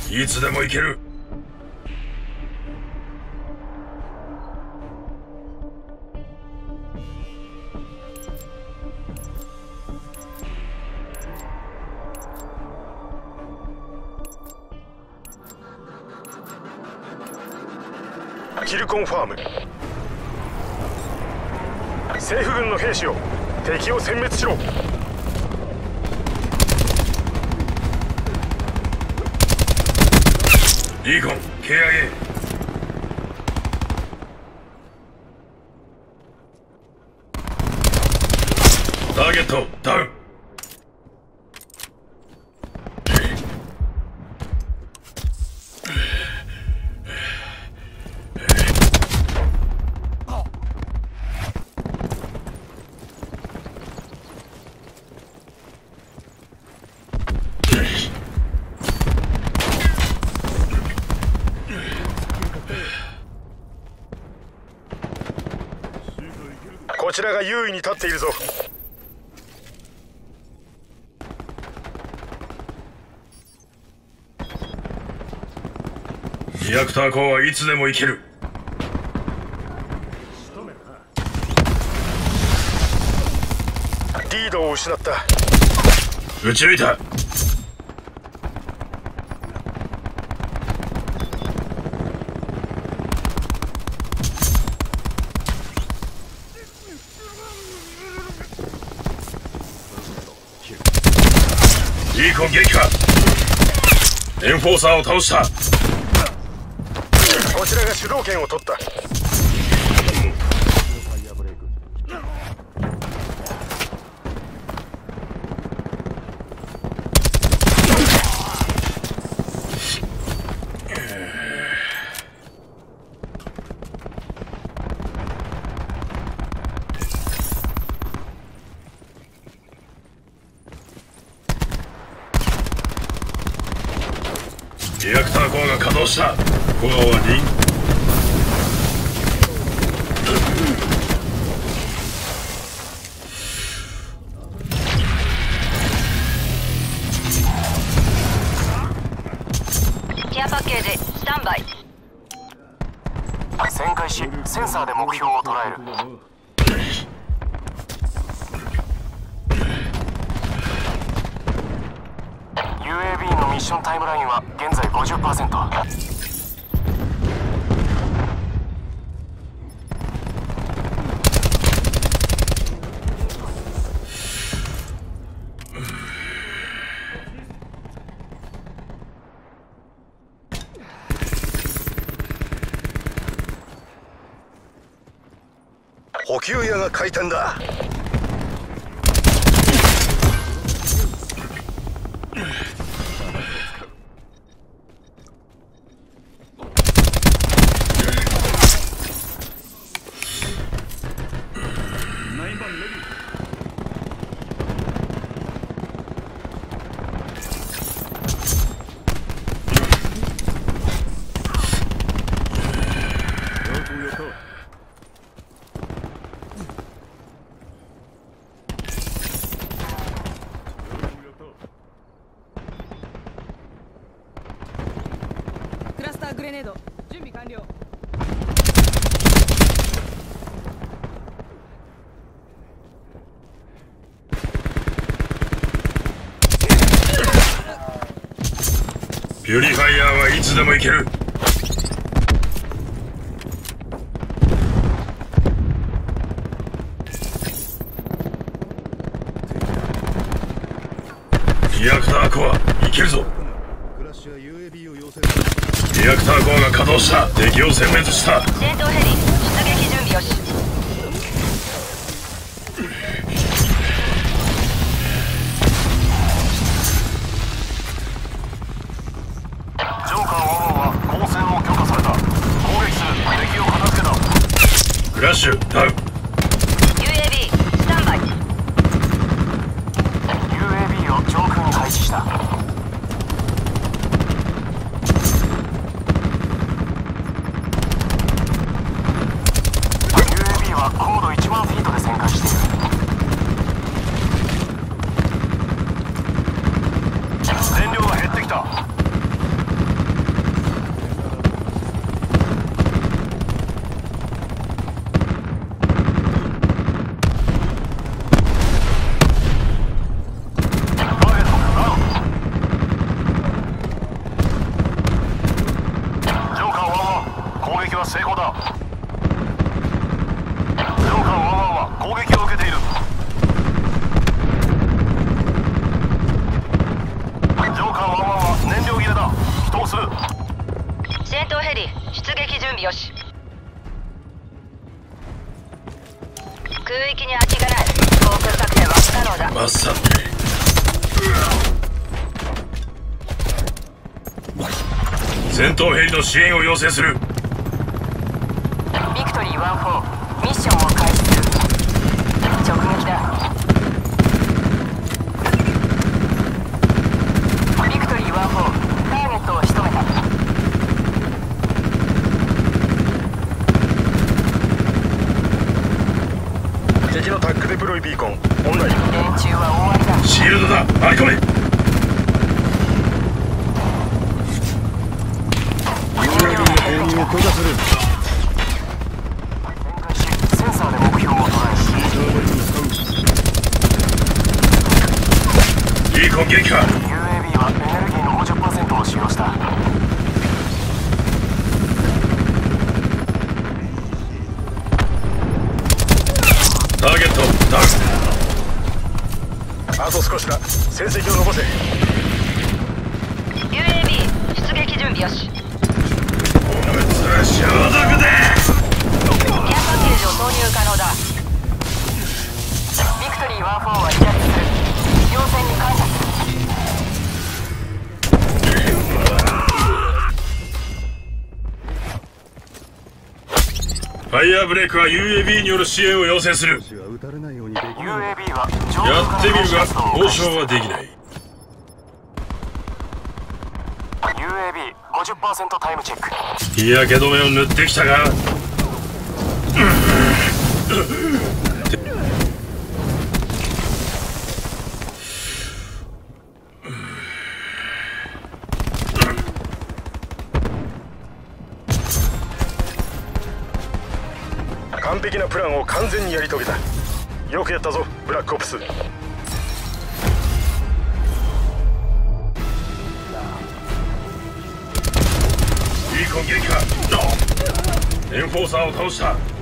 いつでも行ける。 キルコンファーム。政府軍の兵士を敵を殲滅しろ。 リーコン KIA。 ターゲットダウン。 こちらが優位に立っているぞ。 リアクターコアはいつでも行ける。 リードを失った。 撃ち抜いた。リーコン撃破。エンフォーサーを倒した。 こちらが主導権を取った。 リアクターコアが稼働した。コアはリンケアパッケージスタンバイ。 旋回しセンサーで目標を捉える。UAB のミッションタイムラインは現在 50%。 補給屋が開店だ。 クラスターグレネード準備完了。 ピュリファイヤーはいつでも行ける。リアクターコア行けるぞ。リアクターコアが稼働した。敵を殲滅した。 戦闘ヘリ出撃準備よし。 ジョーカー1は光線を許可された。攻撃する。敵を片付けた。 フラッシュダウン。 UAB スタンバイ。 UAB を上空に配置した。UAB は高度1万フィートで旋回している。燃料が減ってきた。 準備よし。空域に空きがない。航空作戦は不可能だ。 マッサ戦闘ヘリの支援を要請する。 ビクトリー14ミッションを開始する。直撃だ。ビクトリー14ターゲットを仕留めた。 敵のタックデプロイビーコンオンライン。 連中は終わりだ。 シールドだ、回り込め。 を許可する。 センサーで目標を捉えリーコン撃破。 UAV はエネルギーの 50% を使用した。 ターゲットダウン。 あと少しだ。戦績を残せ。 UAV 出撃準備よし。 消毒で。 ケアパッケージを投入可能だ。ビクトリー14は離脱する。要請に感謝する。 ファイヤーブレイクは UAV による支援を要請する。 UAV はやってみるが交渉はできない。 UAV50% タイムチェック。 日焼け止めを塗ってきたが、 完璧なプランを完全にやり遂げた。よくやったぞブラックオプス。 リーコン撃破。エンフォーサーを倒した。